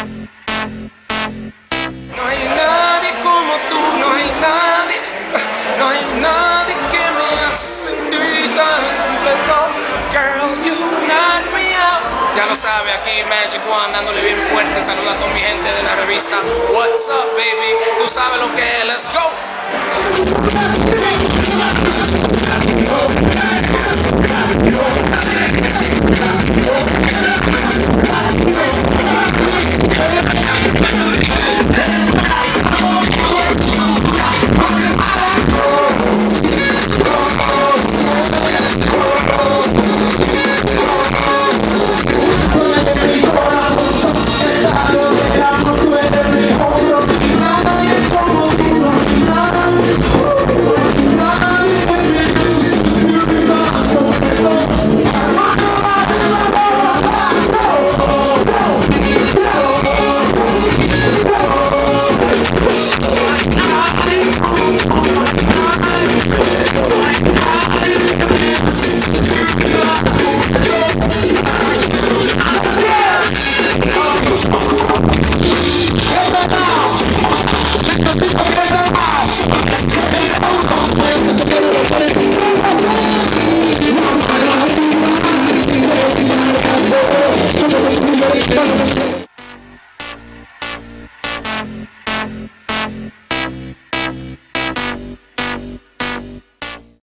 No hay nadie como tú, no hay nadie, no hay nadie que me hace sentir tan completo. Girl, you knock me out. Ya lo sabe, aquí Magic One dándole bien fuerte, saludando a mi gente de la revista What's Up, baby. Tú sabes lo que es, let's go. Let's go.